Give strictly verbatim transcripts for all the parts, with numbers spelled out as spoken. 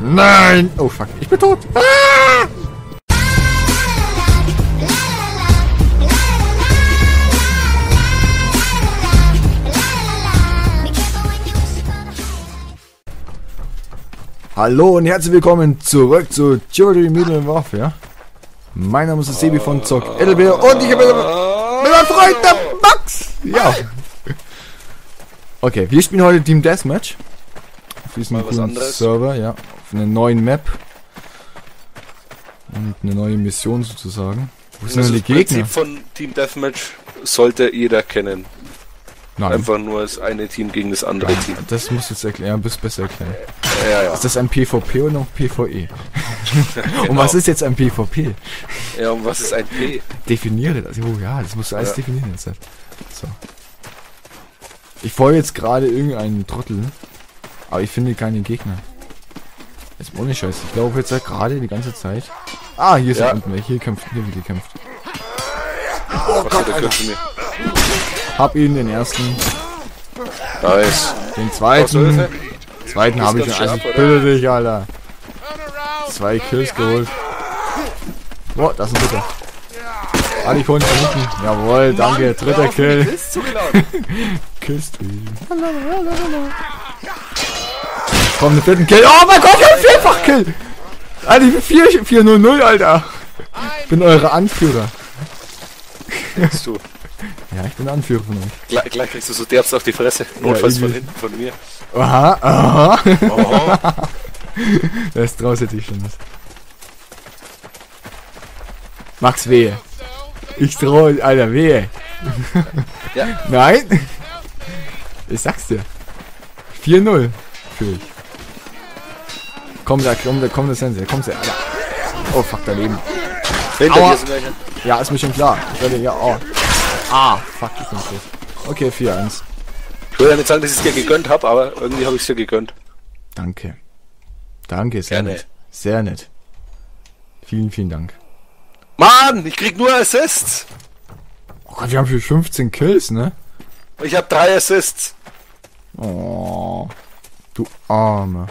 Nein! Oh fuck, ich bin tot! Ah! Hallo und herzlich willkommen zurück zu Jewelry Modern Warfare. Mein Name ist Sebi von Zock L L B und ich bin mit meinem Freund der Max! Ja! Okay, wir spielen heute Team Deathmatch. Auf diesem coolen Server, ja. Auf einer neuen Map. Und eine neue Mission sozusagen. Wo sind denn die Gegner? Das Prinzip von Team Deathmatch sollte jeder kennen. Nein. Einfach nur das eine Team gegen das andere ja, Team. Das musst du jetzt erklären, ja, bist besser erklären. Ja, ja. Ist das ein PvP oder noch PvE? Genau. Und was ist jetzt ein PvP? Ja, und was ist ein P? Definiere das. Oh ja, das musst du alles ja. definieren jetzt. So. Ich folge jetzt gerade irgendeinen Trottel, aber ich finde keine Gegner. Jetzt ohne Scheiß. Ich glaube jetzt halt gerade die ganze Zeit. Ah, hier ist ja. unten welche. Hier kämpft, hier wird gekämpft. Oh Gott, Alter. Hab ihn, den ersten. Nice. Den zweiten. Zweiten habe ich schon. Also bitte dich, Alter. Zwei Kills geholt. Boah, das ist ein dritter. Ah, die konnten von hinten. Jawohl, danke. Mann, dritter Kill. Killstream. Komm, den vierten Kill. Oh mein Gott, ich hab einen Vierfach-Kill. Alter, ich bin vier null null, Alter. Ich bin eure Anführer. Bist du? Ja, ich bin der Anführer von euch. Gleich, gleich kriegst du so derbst auf die Fresse. Notfalls ja, von hinten, von mir. Aha, aha. Oh. Das traust du dich schon was. Max, wehe. Ich trau, Alter, wehe. Ja. Nein. Ich sag's dir. vier null. Für ich. Komm, da, komm, da, komm, das Sensei. Komm, Alter. Oh, fuck, daneben. Hinter dir sind welche. Ja, ist mir schon klar. Ich werde, ja, oh. Ah, fuck, ich bin tot. Okay, vier eins. Ich will ja nicht sagen, dass ich es dir gegönnt habe, aber irgendwie habe ich es dir gegönnt. Danke. Danke, sehr Gerne. nett. Sehr nett. Vielen, vielen Dank. Mann, ich krieg nur Assists. Oh Gott, wir haben für fünfzehn Kills, ne? Ich habe drei Assists. Oh, du Armer.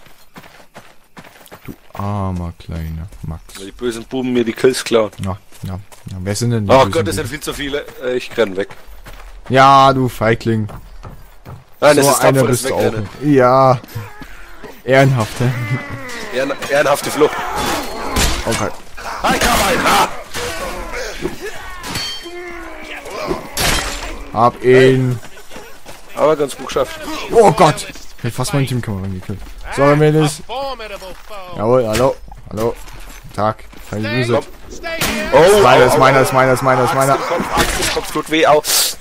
Du armer kleiner Max. Die bösen Buben mir die Kills klauen. Ja, ja. ja. Wer sind denn die Oh bösen Gott, es Buben? sind viel zu viele. Ich renn weg. Ja, du Feigling. Nein, so das ist einer bist du auch. Ja. Ehrenhafte. Ehren, ehrenhafte Flucht. Okay. Hi, komm rein. Ah. Hab ihn. Aber ganz gut geschafft. Oh Gott. Ich hätte fast mein Teamkameraden gekillt. Sorry, Mädels. Jawohl, hallo. Hallo. Tag. Keine Grüße. Oh, ist meiner, ist meiner, ist meiner, ist meiner, ist meiner. Kopf, Kopf tut weh, au.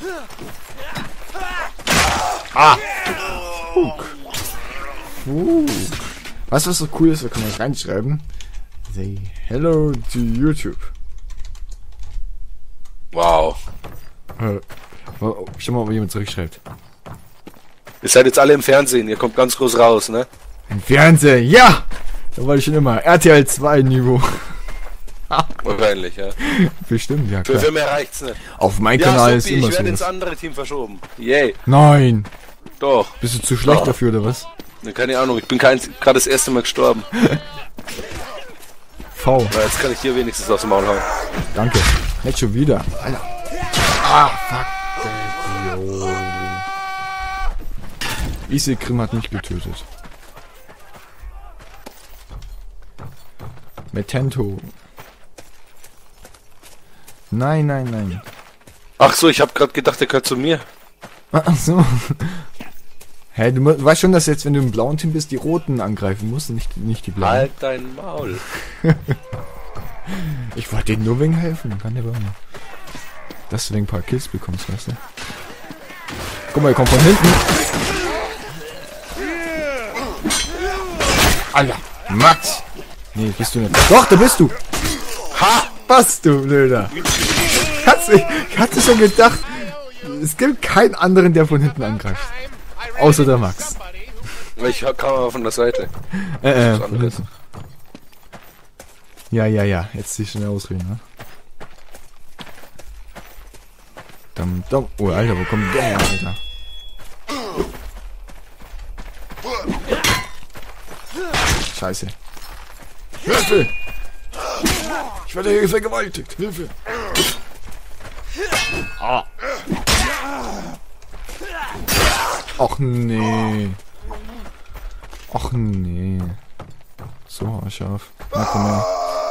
Ah. Fug. Fug. Weißt du, was so cool ist? Da kann man reinschreiben. Say hello to YouTube. Wow. Äh, schau mal, ob jemand zurückschreibt. Ihr seid jetzt alle im Fernsehen, ihr kommt ganz groß raus, ne? Im Fernsehen, ja! Da wollte ich schon immer. R T L zwei Niveau. Wahrscheinlich, ja. Bestimmt, ja klar. Für, für mehr reicht's nicht. Auf meinem ja, Kanal Sophie, ist immer ich werde so. ins andere Team verschoben. Yay. Nein. Doch. Bist du zu schlecht Doch. dafür, oder was? Ne, keine Ahnung, ich bin gerade das erste Mal gestorben. V. Na, jetzt kann ich hier wenigstens aus dem Maul hauen. Danke. Nicht schon wieder. Alter. Ah, fuck. Easy Krim hat mich getötet. Metento. Nein, nein, nein. Ach so, ich habe gerade gedacht, der gehört zu mir. Ach so. Hä, du weißt schon, dass jetzt, wenn du im blauen Team bist, die roten angreifen musst, nicht, nicht die blauen. Halt dein Maul. Ich wollte denen nur wegen helfen, dann kann der bei mir. Dass du wegen ein paar Kills bekommst, weißt du? Guck mal, er kommt von hinten. Alter, Max! Nee, bist du nicht. Doch, da bist du! Ha! Was, du Blöder! Hat's, ich hatte schon gedacht, es gibt keinen anderen, der von hinten angreift. Außer der Max. Ich kam aber von der Seite. Äh, äh, von hinten. Ja, ja, ja, jetzt die schnell ausreden, ne? Dam, dam. Oh, Alter, wo kommt der her, Alter? Scheiße. Hilfe! Ich werde hier vergewaltigt. Hilfe! Ah. Ach nee. Ach nee. So scharf. Na komm her.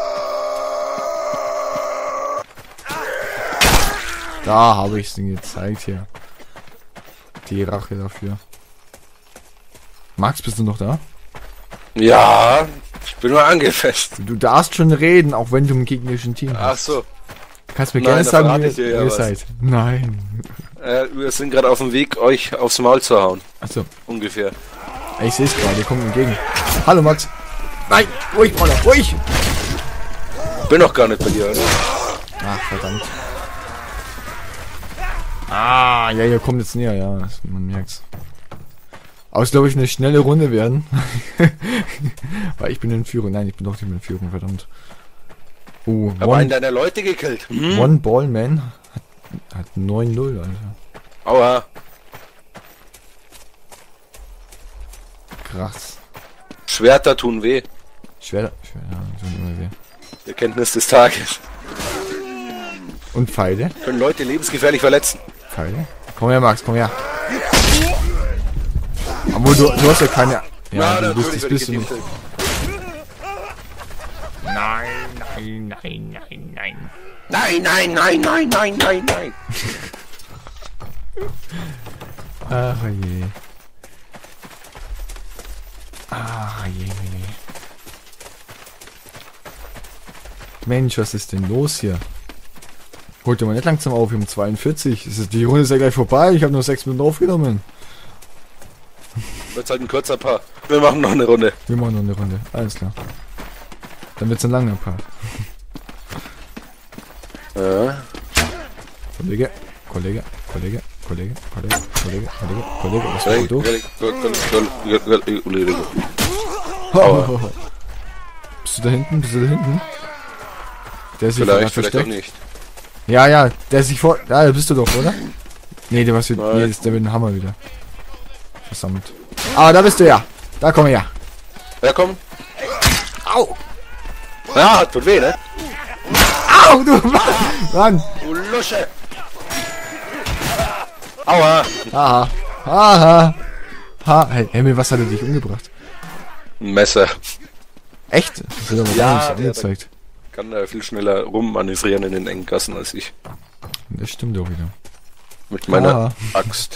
Da habe ich es Ihnen gezeigt hier. Die Rache dafür. Max, bist du noch da? Ja, ich bin nur angefasst. Du darfst schon reden, auch wenn du im gegnerischen Team bist. Ach so. Du kannst mir Nein, gerne da sagen, verrate wie ich dir ihr, ja ihr was. seid. Nein. Äh, wir sind gerade auf dem Weg, euch aufs Maul zu hauen. Achso, Ungefähr. ich sehe es gerade, ihr kommt entgegen. Hallo Max. Nein, ruhig, Mann, ruhig. Bin noch gar nicht bei dir, oder? Ach, verdammt. Ah, ja, ihr kommt jetzt näher, ja, das, man merkt's. Aber es glaube ich eine schnelle Runde werden. Weil ich bin in Führung. Nein, ich bin doch nicht in Führung, verdammt. Oh, Aber einen One, deiner Leute gekillt. Hm? One Ball Man hat, hat neun null, Alter. Aua. Krass. Schwerter tun weh. Schwer, schwer, ja, tun immer weh. Erkenntnis des Tages. Und Pfeile? Können Leute lebensgefährlich verletzen. Pfeile? Komm her, Max, komm her. Aber du, du hast ja keine... Ja, Na, du bist, natürlich das werde ich bist du nicht. gekillt. Nein, nein, nein, nein, nein. Nein, nein, nein, nein, nein, nein, nein. Ach je. Ach je. Mensch, was ist denn los hier? Holt ihr mal nicht langsam auf, wir haben zweiundvierzig. Ist es, die Runde ist ja gleich vorbei, ich habe nur sechs Minuten aufgenommen. Wird's halt ein kürzer Part. Wir machen noch eine Runde. Wir machen noch eine Runde, alles klar. Dann wird's ein langer Part. Ja. Kollege, Kollege, Kollege, Kollege, Kollege, Kollege, Kollege, Kollege, was war du? Aua. Bist du da hinten? Bist du da hinten? Der ist sich gerade Vielleicht, vielleicht auch versteckt. nicht. Ja, ja, der ist sich vor... Da bist du doch, oder? Nee, der, was wird, Nein. nee, das ist der mit dem Hammer wieder. Versammelt. Ah, da bist du ja. Da komm her. Ja, komm. Au! Ja, hat tut weh, ne? Au, du Mann! Du Lusche. Aua. Haha. Haha. Ha. Hey, Emil, was hat er dich umgebracht? Ein Messer. Echt? Das wird aber Ja, gar nicht der- angezeigt. Kann da viel schneller rummanövrieren in den engen Gassen als ich. Das stimmt auch wieder. Mit meiner Aha. Axt.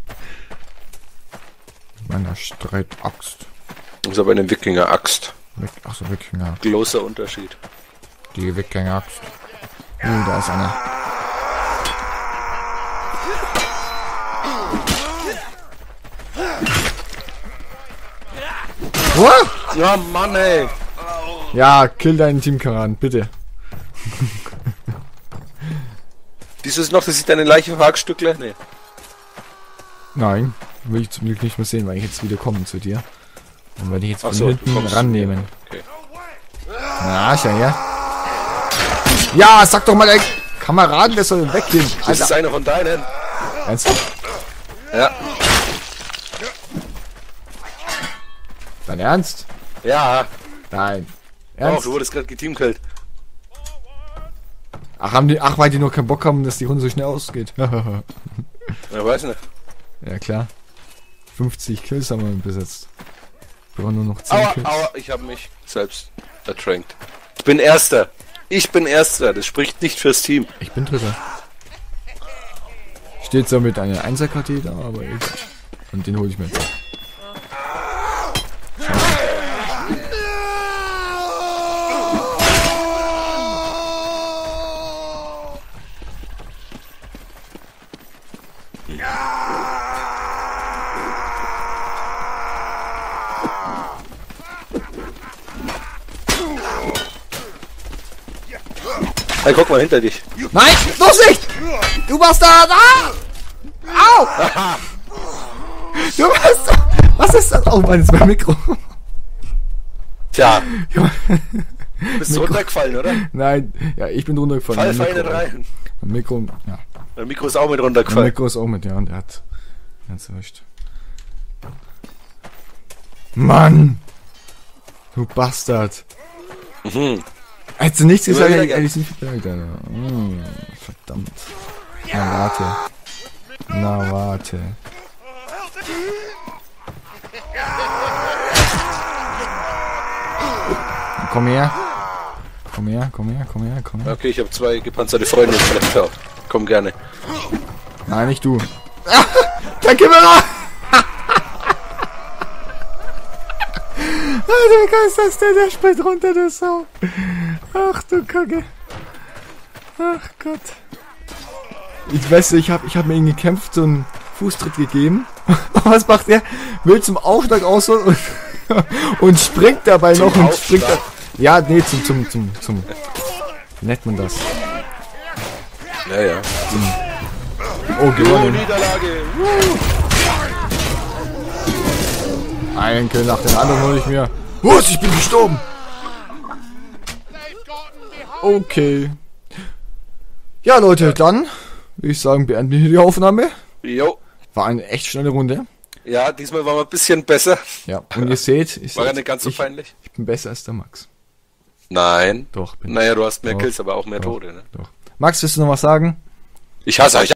Meiner Streitaxt. Das ist aber eine Wikinger-Axt. Weg, achso, Wikinger. Großer Unterschied. Die Wikinger-Axt. Oh, da ist einer. What? Ja, Mann, ey. Ja, kill deinen Teamkameraden, bitte. Siehst du es noch, dass ich deine Leiche verhackstückle? Nee. Nein, will ich zum Glück nicht mehr sehen, weil ich jetzt wieder komme zu dir. Dann werde ich jetzt Ach von so, du hinten kommst zu rannehmen. mir. Okay. Na, schau her. Ja, sag doch mal deinen Kameraden, der soll weggehen. Das ist Alter, einer von deinen. ernsthaft? Ja. Dein Ernst? Ja. Nein. Auch, Ernst? du wurdest gerade geteamkillt. Ach, haben die, ach, weil die noch keinen Bock haben, dass die Runde so schnell ausgeht. Ja, weiß nicht. Ja, klar. fünfzig Kills haben wir besetzt. Wir brauchen nur noch zehn Aua, Kills. aua, ich habe mich selbst ertränkt. Ich bin Erster. Ich bin Erster. Das spricht nicht fürs Team. Ich bin Dritter. Steht zwar mit einer Einser-K T da, aber egal. Und den hole ich mir jetzt. Hey, guck mal hinter dich. Nein! Los nicht! Du Bastard! Ah! Au! Du Bastard! Was ist das? Oh Mann, das ist mein Mikro. Tja, Ja, bist du Mikro. runtergefallen, oder? Nein, ja, ich bin runtergefallen. Fall, Mein fall nicht Mikro, rein. mein Mikro, ja. Mein Mikro ist auch mit Mein runtergefallen. Mikro ist auch mit, ja, und der hat ganz recht. Mann! Du Bastard. Mhm. Hättest du nichts Immer gesagt, wieder hätte gern. ich nicht gemerkt, Alter. Mm, verdammt. Na warte. Na warte. Komm her. Komm her, komm her, komm her, komm her. Okay, ich habe zwei gepanzerte Freunde vielleicht auch. Komm gerne. Nein, nicht du. Ah, der Kimmerer! Alter, wie geil ist das denn? Der springt runter, der Sau. Ach du Kacke. Ach Gott. Ich weiß nicht, ich habe ich hab mir ihn gekämpft, so einen Fußtritt gegeben. Was macht er? Will zum Aufschlag ausholen und, und springt dabei Zum noch und Aufschlag? springt da. Ja, nee, zum, zum, zum, zum. Wie nennt man das? Ja, ja. Oh, Oh, gewonnen. Niederlage. Einen Kill nach dem anderen hole ich mir. Was? Ich bin gestorben. Okay. Ja, Leute, dann würde ich sagen, beenden wir hier die Aufnahme. Jo. War eine echt schnelle Runde. Ja, diesmal waren wir ein bisschen besser. Ja, und ihr seht, ich, War ja nicht ganz so ich, peinlich. ich bin besser als der Max. Nein. Doch, bin Naja, du hast mehr Doch. Kills, aber auch mehr Doch. Tote, ne? Doch. Max, willst du noch was sagen? Ich hasse euch